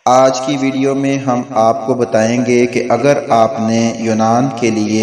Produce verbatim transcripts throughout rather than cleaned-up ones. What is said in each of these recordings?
آج کی ویڈیو میں ہم آپ کو بتائیں گے کہ اگر آپ نے یونان کے لیے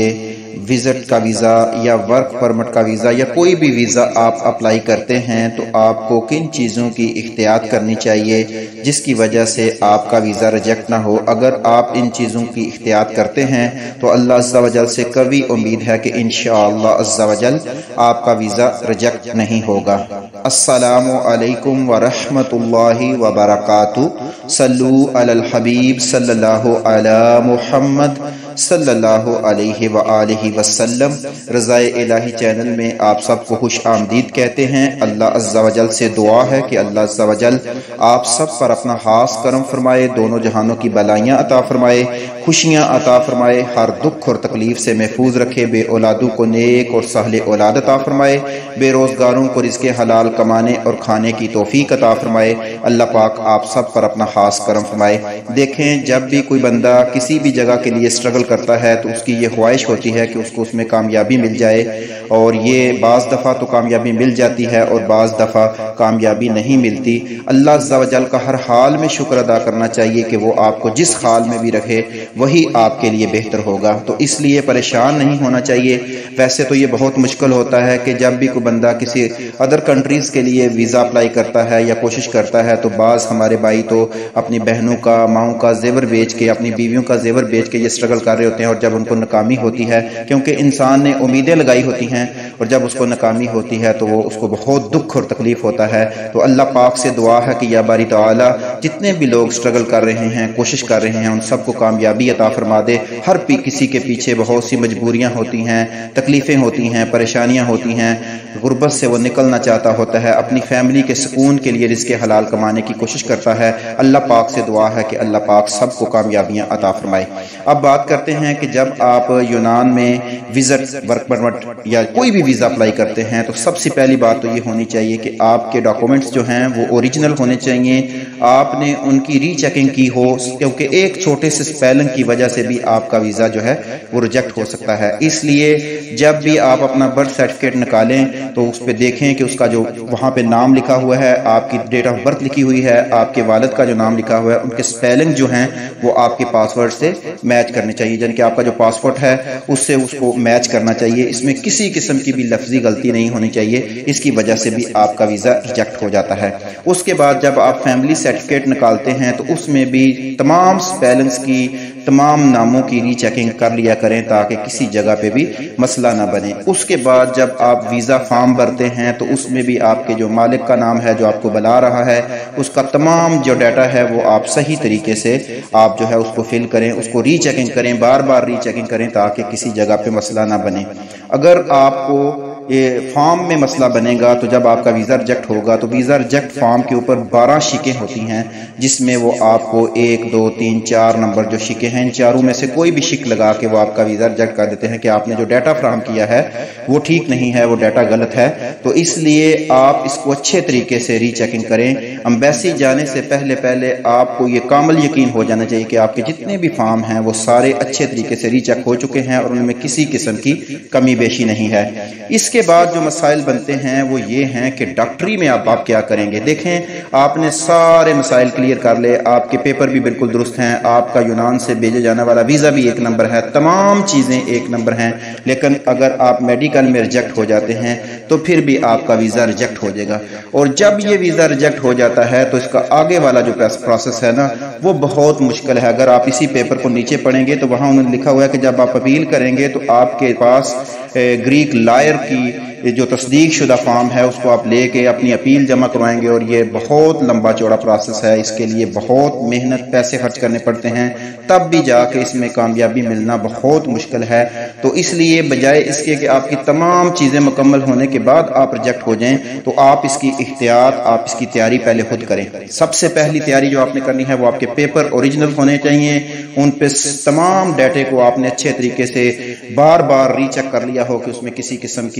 وزٹ کا ویزا یا ورک پرمٹ کا ویزا یا کوئی بھی ویزا آپ اپلائی کرتے ہیں تو آپ کو کن چیزوں کی احتیاط کرنی چاہیے جس کی وجہ سے آپ کا ویزا ریجیکٹ نہ ہو۔ اگر آپ ان چیزوں کی احتیاط کرتے ہیں تو اللہ عز و جل سے قوی امید ہے کہ انشاءاللہ عز و جل آپ کا ویزا ریجیکٹ نہیں ہوگا۔ السلام علیکم ورحمۃ اللہ وبرکاتہ۔ صلو علی الحبیب صلی اللہ علی محمد صلی اللہ علیہ وآلہ وسلم۔ رضائے الہی چینل میں آپ سب کو خوش آمدید کہتے ہیں۔ اللہ عز و جل سے دعا ہے کہ اللہ عز و جل آپ سب پر اپنا خاص کرم فرمائے، دونوں جہانوں کی بلائیاں عطا فرمائے، خوشیاں عطا فرمائے، ہر دکھ اور تکلیف سے محفوظ رکھے، بے اولادوں کو نیک اور سہل اولاد عطا فرمائے، بے روزگاروں کو رزق حلال کمانے اور کھانے کی توفیق عطا فرمائے۔ اللہ پاک آپ سب پر اپنا خاص کرم فرمائے۔ دیکھیں، جب بھی کوئی بندہ کسی بھی جگہ کے لیے اسٹرگل کرتا ہے تو اس کی یہ خواہش ہوتی ہے کہ اس کو اس میں کامیابی مل جائے، اور یہ بعض دفعہ تو کامیابی مل جاتی ہے اور بعض دفعہ کامیابی نہیں ملتی۔ اللہ عز و جل کا ہر حال میں شکر ادا کرنا چاہیے کہ وہ آپ کو جس حال میں بھی رکھے وہی آپ کے لیے بہتر ہوگا، تو اس لیے پریشان نہیں ہونا چاہیے۔ ویسے تو یہ بہت مشکل ہوتا ہے کہ جب بھی کوئی بندہ کسی ادر کنٹریز کے لیے ویزا اپلائی کرتا ہے یا کوشش کرتا ہے تو بعض ہمارے بھائی تو اپنی بہنوں کا، ماؤں کا زیور بیچ کے، اپنی بیویوں کا زیور بیچ کے یہ اسٹرگل کر رہے ہوتے ہیں، اور جب ان کو ناکامی ہوتی ہے، کیونکہ انسان نے امیدیں لگائی ہوتی ہیں، اور جب اس کو ناکامی ہوتی ہے تو وہ اس کو بہت دکھ اور تکلیف ہوتا ہے۔ تو اللہ پاک سے دعا ہے کہ یا باری تعالی جتنے بھی لوگ اسٹرگل کر رہے ہیں، کوشش کر رہے ہیں، ان سب کو کامیابی عطا فرما دے۔ ہر پی کسی کے پیچھے بہت سی مجبوریاں ہوتی ہیں، تکلیفیں ہوتی ہیں، پریشانیاں ہوتی ہیں، غربت سے وہ نکلنا چاہتا ہوتا ہے، اپنی فیملی کے سکون کے لیے رزق حلال کمانے کی کوشش کرتا ہے۔ اللہ پاک سے دعا ہے کہ اللہ پاک سب کو کامیابیاں عطا فرمائے۔ اب بات کرتے ہیں کہ جب آپ یونان میں وزٹ، ورک پرمٹ یا کوئی بھی ویزا اپلائی کرتے ہیں تو سب سے پہلی بات تو یہ ہونی چاہیے کہ آپ کے ڈاکومنٹس جو ہیں وہ اوریجنل ہونے چاہیے، آپ نے ان کی ری چیکنگ کی ہو، کیونکہ ایک چھوٹے سے سپیلنگ کی وجہ سے بھی آپ کا ویزا جو ہے وہ ریجیکٹ ہو سکتا ہے۔ اس لیے جب بھی آپ اپنا برتھ سرٹیفکیٹ نکالیں تو اس پہ دیکھیں کہ اس کا جو وہاں پہ نام لکھا ہوا ہے، آپ کی ڈیٹ آف برتھ لکھی ہوئی ہے، آپ کے والد کا جو نام لکھا ہوا ہے، ان کے سپیلنگ جو ہیں وہ آپ کے پاسورڈ سے میچ کرنے چاہیے، یعنی کہ آپ کا جو پاسپورٹ ہے اس سے اس کو میچ کرنا چاہیے۔ اس میں کسی قسم کی بھی لفظی غلطی نہیں ہونی چاہیے، اس کی وجہ سے بھی آپ کا ویزا ریجیکٹ ہو جاتا ہے۔ اس کے بعد جب آپ فیملی سرٹیفکیٹ نکالتے ہیں تو اس میں بھی تمام سپیلنگز کی، تمام ناموں کی ری چیکنگ کر لیا کریں تاکہ کسی جگہ پہ بھی مسئلہ نہ بنے۔ اس کے بعد جب آپ ویزا فارم بھرتے ہیں تو اس میں بھی آپ کے جو مالک کا نام ہے جو آپ کو بلا رہا ہے، اس کا تمام جو ڈیٹا ہے وہ آپ صحیح طریقے سے آپ جو ہے اس کو فل کریں، اس کو ری چیکنگ کریں، بار بار ری چیکنگ کریں تاکہ کسی جگہ پہ مسئلہ نہ بنے۔ اگر آپ کو یہ فارم میں مسئلہ بنے گا تو جب آپ کا ویزا ریجیکٹ ہوگا تو ویزا ریجیکٹ فارم کے اوپر بارہ شکیں ہوتی ہیں، جس میں وہ آپ کو ایک دو تین چار نمبر جو شکیں ہیں، ان چاروں میں سے کوئی بھی شک لگا کے وہ آپ کا ویزا ریجیکٹ کر دیتے ہیں کہ آپ نے جو ڈیٹا فراہم کیا ہے وہ ٹھیک نہیں ہے، وہ ڈیٹا غلط ہے۔ تو اس لیے آپ اس کو اچھے طریقے سے ری چیکنگ کریں۔ امبیسی جانے سے پہلے پہلے آپ کو یہ کامل یقین ہو جانا چاہیے کہ آپ کے جتنے بھی فارم ہیں وہ سارے اچھے طریقے سے ری چیک ہو چکے ہیں اور ان میں کسی قسم کی کمی بیشی نہیں ہے۔ اس کے بعد جو مسائل بنتے ہیں وہ یہ ہیں کہ ڈاکٹری میں آپ آپ کیا کریں گے۔ دیکھیں، آپ نے سارے مسائل کلیئر کر لے، آپ کے پیپر بھی بالکل درست ہیں، آپ کا یونان سے بھیجے جانے والا ویزا بھی ایک نمبر ہے، تمام چیزیں ایک نمبر ہیں، لیکن اگر آپ میڈیکل میں ریجیکٹ ہو جاتے ہیں تو پھر بھی آپ کا ویزا ریجیکٹ ہو جائے گا۔ اور جب یہ ویزا ریجیکٹ ہو جاتا ہے تو اس کا آگے والا جو پروسیس ہے نا وہ بہت مشکل ہے۔ اگر آپ اسی پیپر کو نیچے پڑھیں گے تو وہاں انہوں نے لکھا ہوا ہے کہ جب آپ اپیل کریں گے تو آپ کے پاس گریک لائر کی جو تصدیق شدہ فارم ہے اس کو آپ لے کے اپنی اپیل جمع کروائیں گے، اور یہ بہت لمبا چوڑا پروسیس ہے، اس کے لیے بہت محنت، پیسے خرچ کرنے پڑتے ہیں، تب بھی جا کے اس میں کامیابی ملنا بہت مشکل ہے۔ تو اس لیے بجائے اس کے کہ آپ کی تمام چیزیں مکمل ہونے کے بعد آپ ریجیکٹ ہو جائیں تو آپ اس کی احتیاط، آپ اس کی تیاری پہلے خود کریں۔ سب سے پہلی تیاری جو آپ نے کرنی ہے وہ آپ کے پیپر اوریجنل ہونے چاہیے، ان پہ تمام ڈیٹے کو آپ نے اچھے طریقے سے بار بار ری چیک کر لیا ہو کہ اس میں کسی قسم کی نمبرنگ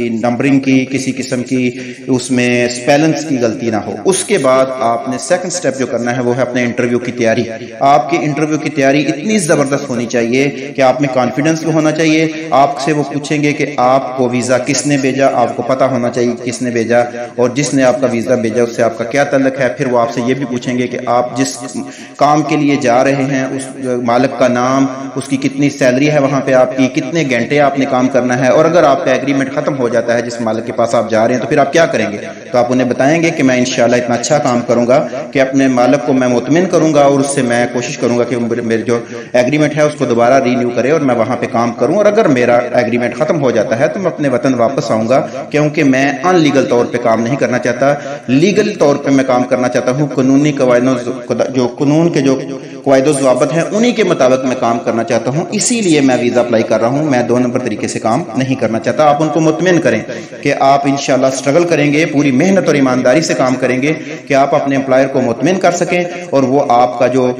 نمبرنگ کی کسی قسم کی اس میں سپیلنگز کی غلطی نہ ہو۔ اس کے بعد آپ نے سیکنڈ سٹیپ جو کرنا ہے وہ ہے اپنے انٹرویو کی تیاری۔ آپ کی انٹرویو کی تیاری اتنی زبردست ہونی چاہیے کہ آپ میں کانفیڈنس بھی ہونا چاہیے۔ آپ سے وہ پوچھیں گے کہ آپ کو ویزا کس نے بھیجا، آپ کو پتہ ہونا چاہیے کس نے بھیجا، اور جس نے آپ کا ویزا بھیجا اس سے آپ کا کیا تعلق ہے۔ پھر وہ آپ سے یہ بھی پوچھیں گے کہ آپ جس کام کے لیے جا رہے ہیں اس مالک کا نام، اس کی کتنی سیلری ہے وہاں پہ آپ کی، کتنے گھنٹے آپ نے کام کرنا ہے، اور اگر آپ کا ایگریمنٹ ختم ہو جاتا ہے جس مالک کے پاس آپ جا رہے ہیں تو پھر آپ کیا کریں گے۔ تو آپ انہیں بتائیں گے کہ میں انشاءاللہ اتنا اچھا کام کروں گا کہ اپنے مالک کو میں مطمئن کروں گا، اور اس سے میں کوشش کروں گا کہ میرے جو ایگریمنٹ ہے اس کو دوبارہ رینیو کرے اور میں وہاں پہ کام کروں، اور اگر میرا ایگریمنٹ ختم ہو جاتا ہے تو میں اپنے وطن واپس آؤں گا، کیونکہ میں ان لیگل طور پہ کام نہیں کرنا چاہتا، لیگل طور پہ میں کام کرنا چاہتا ہوں۔ قانونی قواعد جو قانون کے جو قواعد و ضوابط ہیں انہی کے مطابق میں کام کرنا چاہتا ہوں، اسی لیے میں ویزا اپلائی کر رہا ہوں، میں دو نمبر طریقے سے کام نہیں کرنا چاہتا۔ آپ ان کو مطمئن کریں کہ آپ انشاءاللہ سٹرگل کریں گے، پوری محنت اور ایمانداری سے کام کریں گے کہ آپ اپنے امپلائر کو مطمئن کر سکیں، اور وہ آپ کا جو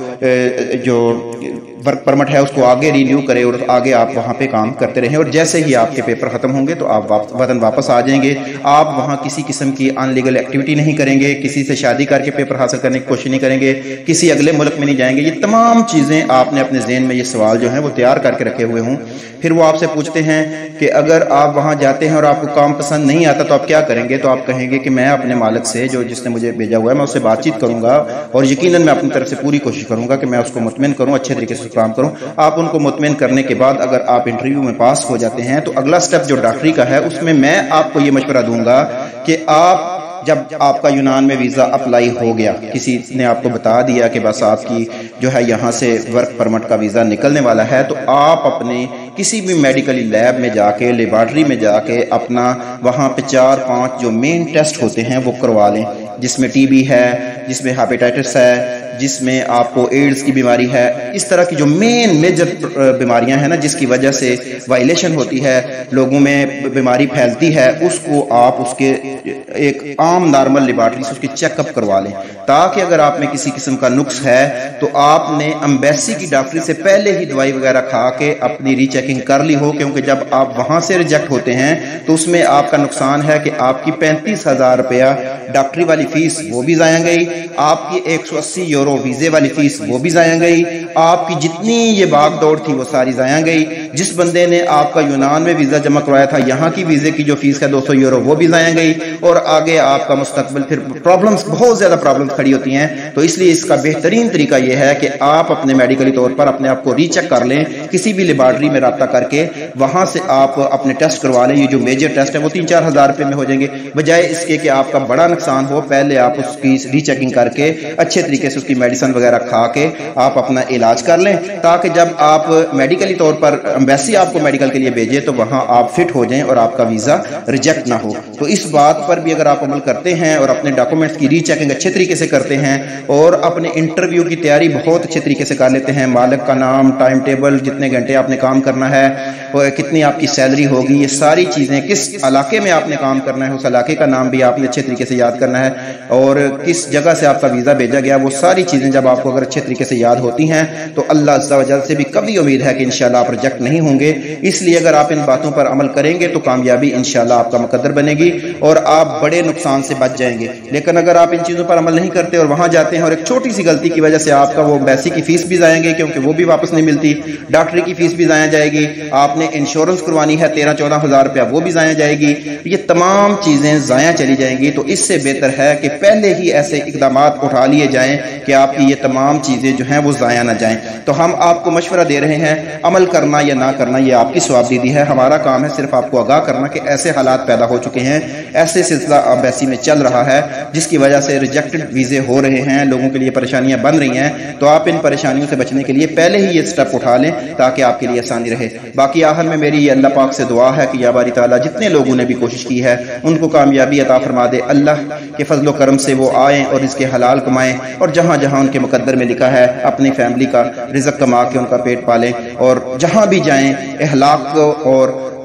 جو ورک پرمٹ ہے اس کو آگے رینیو کرے اور آگے آپ وہاں پہ کام کرتے رہیں، اور جیسے ہی آپ کے پیپر ختم ہوں گے تو آپ وطن واپس آ جائیں گے۔ آپ وہاں کسی قسم کی ان لیگل ایکٹیویٹی نہیں کریں گے، کسی سے شادی کر کے پیپر حاصل کرنے کی کوشش نہیں کریں گے، کسی اگلے ملک میں نہیں جائیں گے۔ یہ تمام چیزیں آپ نے اپنے ذہن میں یہ سوال جو ہیں وہ تیار کر کے رکھے ہوئے ہوں۔ پھر وہ آپ سے پوچھتے ہیں کہ اگر آپ وہاں جاتے ہیں اور آپ کو کام پسند نہیں آتا تو آپ کیا کریں گے، تو آپ کہیں گے کہ میں اپنے مالک سے جو جس نے مجھے بھیجا ہوا ہے میں اس سے بات چیت کروں گا، اور یقیناً میں اپنی طرف سے پوری کوشش کروں گا کہ میں اس کو مطمئن کروں، اچھے طریقے سے کام کروں۔ آپ ان کو مطمئن کرنے کے بعد اگر آپ انٹرویو میں پاس ہو جاتے ہیں تو اگلا سٹیپ جو ڈاکٹری کا ہے اس میں میں آپ کو یہ مشورہ دوں گا کہ آپ جب آپ کا یونان میں ویزا اپلائی ہو گیا، کسی نے آپ کو بتا دیا کہ بس آپ کی جو ہے یہاں سے ورک پرمٹ کا ویزا نکلنے والا ہے، تو آپ اپنے کسی بھی میڈیکلی لیب میں جا کے، لیبارٹری میں جا کے اپنا وہاں پہ چار پانچ جو مین ٹیسٹ ہوتے ہیں وہ کروا لیں، جس میں ٹی بی ہے، جس میں ہیپیٹائٹس ہے، جس میں آپ کو ایڈز کی بیماری ہے، اس طرح کی جو مین میجر بیماریاں ہیں نا جس کی وجہ سے وائلیشن ہوتی ہے، لوگوں میں بیماری پھیلتی ہے، اس کو آپ اس کے ایک عام نارمل لیبارٹری سے اس کی چیک اپ کروا لیں، تاکہ اگر آپ میں کسی قسم کا نقص ہے تو آپ نے امبیسی کی ڈاکٹری سے پہلے ہی دوائی وغیرہ کھا کے اپنی ری چیکنگ کر لی ہو، کیونکہ جب آپ وہاں سے ریجیکٹ ہوتے ہیں تو اس میں آپ کا نقصان ہے کہ آپ کی پینتیس ہزار روپیہ ڈاکٹری والی فیس وہ بھی ضائع گئی، آپ کی ایک سو اسی یورو ویزے والی فیس وہ بھی ضائع گئی، آپ کی جتنی یہ بھاگ دوڑ تھی وہ ساری ضائع گئی، جس بندے نے آپ کا یونان میں ویزا جمع کروایا تھا یہاں کی ویزے کی جو فیس ہے دو سو یورو وہ بھی ضائع گئی، اور آگے آپ کا مستقبل پھر پرابلمز بہت زیادہ پرابلمز کھڑی ہوتی ہیں۔ تو اس لیے اس کا بہترین طریقہ یہ ہے کہ آپ اپنے میڈیکلی طور پر اپنے آپ کو ری چیک کر لیں، کسی بھی لیبارٹری میں رابطہ کر کے وہاں سے آپ اپنے ٹیسٹ کروا لیں۔ یہ جو میجر ٹیسٹ ہے وہ تین چار ہزار روپے میں ہو جائیں گے، بجائے اس کے کہ آپ کا بڑا نقصان ہو، پہلے آپ اس کی ری چیکنگ کر کے اچھے طریقے سے اس کی میڈیسن وغیرہ کھا کے آپ اپنا علاج کر لیں، تاکہ جب آپ میڈیکلی طور پر امبیسی آپ کو میڈیکل کے لیے بھیجے تو وہاں آپ فٹ ہو جائیں اور آپ کا ویزا ریجیکٹ نہ ہو۔ تو اس بات پر بھی اگر آپ عمل کرتے ہیں اور اپنے ڈاکومنٹس کی ری چیکنگ اچھے طریقے سے کرتے ہیں اور اپنے انٹرویو کی تیاری بہت اچھے طریقے سے کر لیتے ہیں، مالک کا نام، ٹائم ٹیبل، جتنے گھنٹے آپ نے کام کرنا ہے، کتنی آپ کی سیلری ہوگی، یہ ساری چیزیں، کس علاقے میں آپ نے کام کرنا ہے اس علاقے کا نام بھی آپ نے اچھے طریقے سے یاد کرنا ہے، اور کس جگہ سے آپ کا ویزا بھیجا گیا، وہ ساری چیزیں جب آپ کو اگر اچھے طریقے سے یاد ہوتی ہیں تو اللہ عز و جل سے بھی کبھی امید ہے کہ انشاءاللہ آپ ریجیکٹ نہیں ہوں گے۔ اس لیے اگر آپ ان باتوں پر عمل کریں گے تو کامیابی انشاءاللہ آپ کا مقدر بنے گی اور آپ بڑے نقصان سے بچ جائیں گے۔ لیکن اگر آپ ان چیزوں پر عمل نہیں کرتے اور وہاں جاتے ہیں اور ایک چھوٹی سی غلطی کی وجہ سے آپ کا وہ ایمبیسی کی فیس بھی ضائع گئی، کیونکہ وہ بھی واپس نہیں ملتی، ڈاکٹری کی فیس بھی ضائع جائے گی، آپ نے انشورنس کروانی ہے تیرہ چودہ ہزار روپیہ وہ بھی ضائع جائے گی، یہ تمام چیزیں ضائع چلی جائیں گی۔ تو اس سے بہتر ہے کہ پہلے ہی ایسے اقدامات اٹھا لیے جائیں کہ آپ کی یہ تمام چیزیں جو ہیں وہ ضائع نہ جائیں۔ تو ہم آپ کو مشورہ دے رہے ہیں، عمل کرنا یا نہ کرنا یہ آپ کی ثوابدیدی ہے، ہمارا کام ہے صرف آپ کو آگاہ کرنا کہ ایسے حالات پیدا ہو چکے ہیں، ایسے سلسلہ امبیسی میں چل رہا ہے جس کی وجہ سے ریجیکٹڈ ویزے ہو رہے ہیں، لوگوں کے لیے پریشانیاں بن رہی ہیں۔ تو آپ ان پریشانیوں سے بچنے کے لیے پہلے ہی یہ سٹیپ اٹھا لیں تاکہ آپ کے لیے آسانی رہے۔ باقی آخر میں میری یہ اللہ پاک سے دعا ہے کہ یا باری تعالیٰ جتنے لوگوں نے بھی کوشش کی ہے ان کو کامیابی عطا فرما دے، اللہ کے فضل و کرم سے وہ آئیں اور اس کے حلال کمائیں، اور جہاں جہاں ان کے مقدر میں لکھا ہے اپنی فیملی کا رزق کما کے ان کا پیٹ پالیں، اور جہاں بھی جائیں اخلاق اور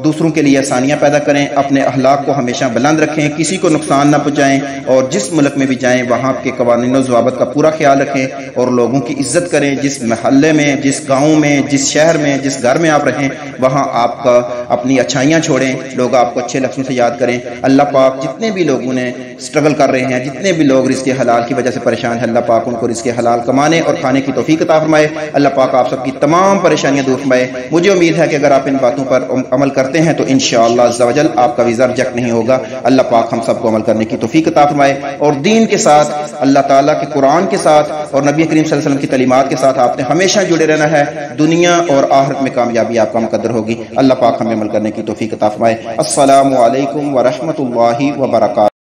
دوسروں کے لیے آسانیاں پیدا کریں، اپنے اخلاق کو ہمیشہ بلند رکھیں، کسی کو نقصان نہ پہنچائیں، اور جس ملک میں بھی جائیں وہاں کے قوانین و ضوابط کا پورا خیال رکھیں اور لوگوں کی عزت کریں۔ جس محلے میں، جس گاؤں میں، جس شہر میں، جس گھر میں آپ رہیں وہاں آپ کا اپنی اچھائیاں چھوڑیں، لوگ آپ کو اچھے لفظوں سے یاد کریں۔ اللہ پاک جتنے بھی لوگوں نے سٹرگل کر رہے ہیں، جتنے بھی لوگ رزق حلال کی وجہ سے پریشان ہیں، اللہ پاک ان کو رزق حلال کمانے اور کھانے کی توفیق عطا فرمائے۔ اللہ پاک آپ سب کی تمام پریشانیاں دور فرمائے۔ مجھے امید ہے کہ اگر آپ ان باتوں پر عمل کرتے ہیں تو انشاءاللہ عز و جل آپ کا ویزا ریجیکٹ نہیں ہوگا۔ اللہ پاک ہم سب کو عمل کرنے کی توفیق عطا فرمائے، اور دین کے ساتھ، اللہ تعالیٰ کے قرآن کے ساتھ اور نبی کریم صلی اللہ علیہ وسلم کی تعلیمات کے ساتھ آپ نے ہمیشہ جڑے رہنا ہے۔ دنیا اور آخرت میں کامیابی آپ کا مقدر ہوگی۔ اللہ پاک ہمیں عمل کرنے کی توفیق عطا فرمائے۔ السلام علیکم ورحمۃ اللہ وبرکاتہ۔